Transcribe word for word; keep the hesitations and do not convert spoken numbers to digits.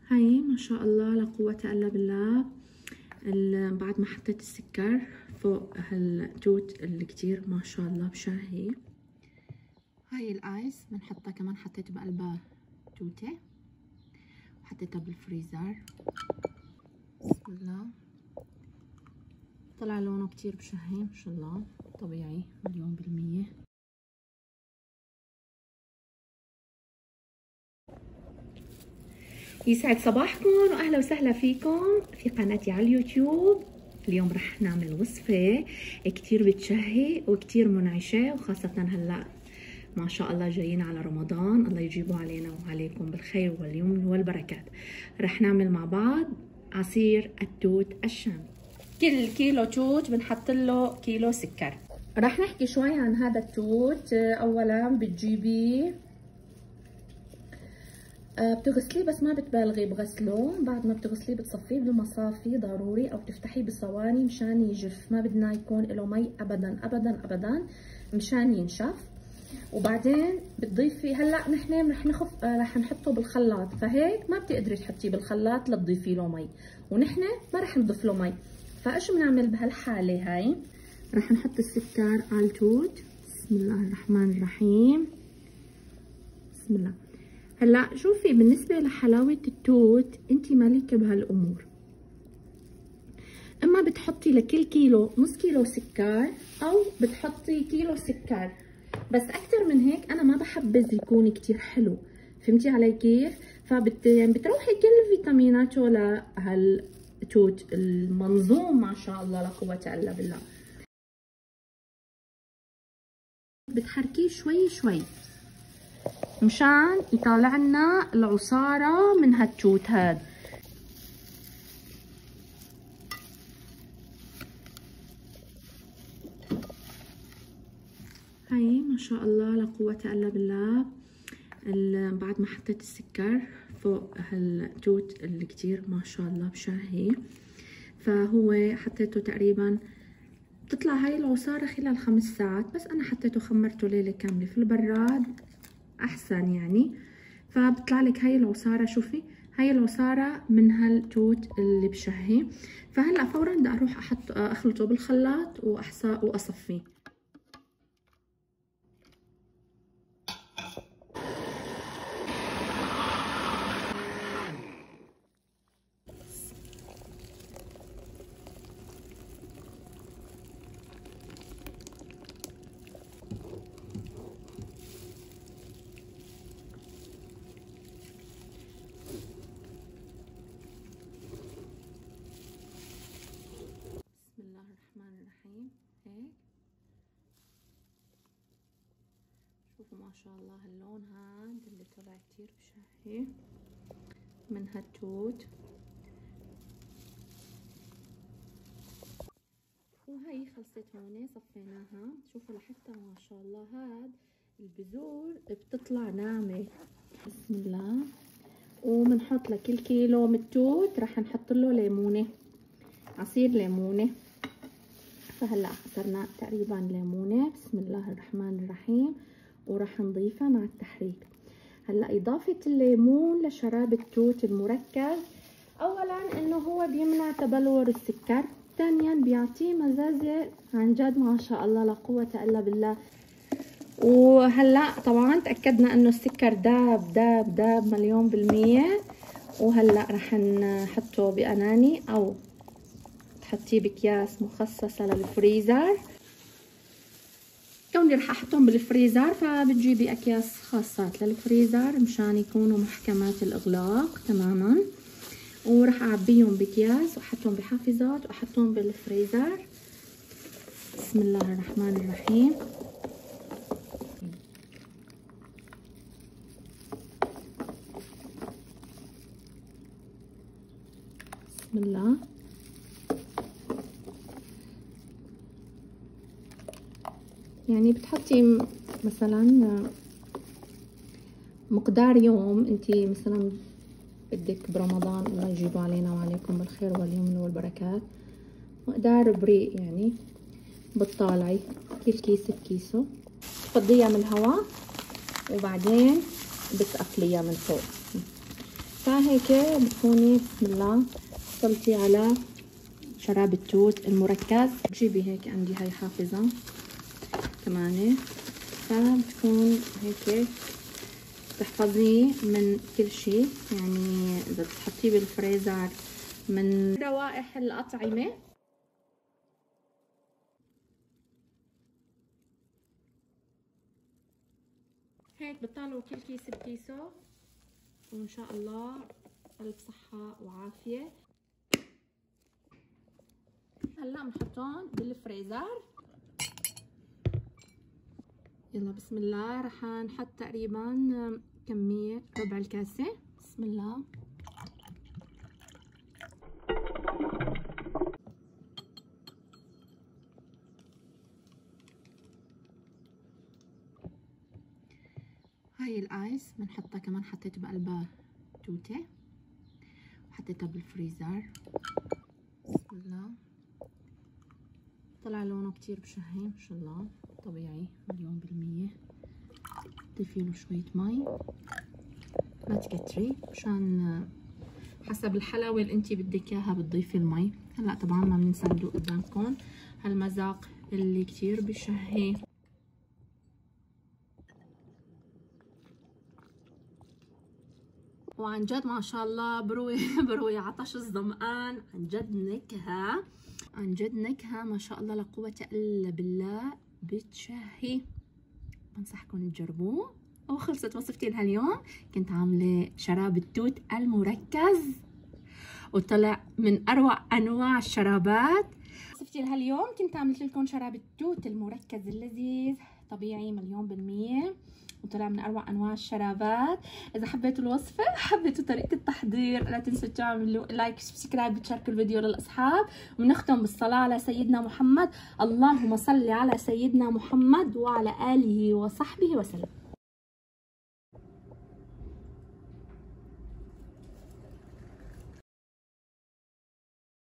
هاي ما شاء الله لا قوة الا بالله. بعد ما حطيت السكر فوق هالتوت اللي كتير ما شاء الله بشهي. هاي الايس بنحطها كمان، حطيت بقلبها توتة وحطيتها بالفريزر. بسم الله، طلع لونه كتير بشهي ما شاء الله، طبيعي مليون بالمية. يسعد صباحكم واهلا وسهلا فيكم في قناتي على اليوتيوب. اليوم رح نعمل وصفة كتير بتشهي وكتير منعشة، وخاصة هلا ما شاء الله جايين على رمضان، الله يجيبه علينا وعليكم بالخير واليمن والبركات. رح نعمل مع بعض عصير التوت الشامي. كل كيلو توت بنحط له كيلو سكر. رح نحكي شوي عن هذا التوت. اولا بتجيبيه بتغسليه، بس ما بتبالغي بغسله. بعد ما بتغسليه بتصفيه بالمصافي ضروري، او بتفتحيه بالصواني مشان يجف. ما بدنا يكون له مي ابدا ابدا ابدا مشان ينشف. وبعدين بتضيفي، هلا نحن رح نخف رح نحطه بالخلاط، فهيك ما بتقدري تحطيه بالخلاط لتضيفي له مي، ونحن ما رح نضيف له مي. فايش بنعمل بهالحاله هاي؟ رح نحط السكر على التوت. بسم الله الرحمن الرحيم. بسم الله. هلا شوفي، بالنسبه لحلاوه التوت انت مالك بهالامور، اما بتحطي لكل كيلو نص كيلو سكر، او بتحطي كيلو سكر. بس اكثر من هيك انا ما بحبذ يكون كتير حلو، فهمتي علي كيف؟ فبت يعني بتروحي كل فيتاميناته لهالتوت المنظوم ما شاء الله لا قوه الا بالله. بتحركيه شوي شوي مشان يطلع لنا العصاره من هالتوت هاد. هاي ما شاء الله لا قوة الا بالله. بعد ما حطيت السكر فوق هالتوت اللي كتير ما شاء الله بشهي، فهو حطيته تقريبا بتطلع هاي العصارة خلال خمس ساعات، بس انا حطيته خمرته ليلة كاملة في البراد احسن يعني. فبطلع لك هاي العصارة، شوفي هاي العصارة من هالتوت اللي بشهي. فهلا فورا بدي اروح احط اخلطه بالخلاط واحصى واصفيه. هيك شوفوا ما شاء الله هاللون هاد اللي طلع كتير بشهي من هالتوت. وهي خلصت هون صفيناها. شوفوا لحتى ما شاء الله هاد البذور بتطلع ناعمه. بسم الله. وبنحط لكل كيلو من التوت رح نحط له ليمونه، عصير ليمونه. فهلا عصرنا تقريبا ليمونه. بسم الله الرحمن الرحيم. وراح نضيفها مع التحريك. هلا اضافه الليمون لشراب التوت المركز، اولا انه هو بيمنع تبلور السكر، ثانيا بيعطيه مزازه عن جد ما شاء الله لا قوه الا بالله. وهلا طبعا تاكدنا انه السكر داب داب داب مليون بالميه. وهلا رح نحطه باناني او تحطيه باكياس مخصصه للفريزر. كوني رح احطهم بالفريزر فبتجيبي اكياس خاصات للفريزر مشان يكونوا محكمات الاغلاق تماما. ورح اعبيهم باكياس واحطهم بحافظات واحطهم بالفريزر. بسم الله الرحمن الرحيم. بسم الله. يعني بتحطي مثلا مقدار يوم انت مثلا بدك برمضان، الله يجيبه علينا وعليكم بالخير واليمن والبركات، مقدار بريق يعني بتطالعي كل كيس بكيسه، تفضيها من الهواء وبعدين بتقفليها من فوق. فهيك بتكوني بسم الله حصلتي على شراب التوت المركز. بجيبي هيك عندي هاي حافظة كمان، فبتكون هيك تحفظيه من كل شيء، يعني اذا بتحطيه بالفريزر من روائح الأطعمة. هيك بتطلعوا كل كيس بكيسه، وان شاء الله الف صحة وعافية. هلا بنحطهم بالفريزر. يلا بسم الله، رح نحط تقريبا كمية ربع الكاسة. بسم الله. هاي الايس بنحطها كمان، حطيت بقلبها توتة وحطيتها بالفريزر. بسم الله. طلع لونه كتير بشهي ما شاء الله، طبيعي مليون بالمية. ضيفي له شوية مي، ما تكتري مشان حسب الحلاوة اللي انتي بدك اياها بتضيفي المي. هلا طبعا ما بننسى ندوق قدامكم هالمذاق اللي كتير بشهي. وعن جد ما شاء الله بروي بروي عطش الظمآن. عن جد نكهة، عن جد نكهة ما شاء الله لا قوة الا بالله، بتشهي. بنصحكم تجربوه. وخلصت وصفتي لهاليوم. كنت عاملة شراب التوت المركز وطلع من اروع انواع الشرابات. وصفتي لهاليوم كنت عملت لكم شراب التوت المركز اللذيذ، طبيعي مليون بالمية، وطلع من اروع انواع الشرابات. اذا حبيتوا الوصفه، حبيتوا طريقه التحضير، لا تنسوا تعملوا لايك سبسكرايب وتشاركوا الفيديو للاصحاب. ونختم بالصلاه على سيدنا محمد. اللهم صل على سيدنا محمد وعلى اله وصحبه وسلم.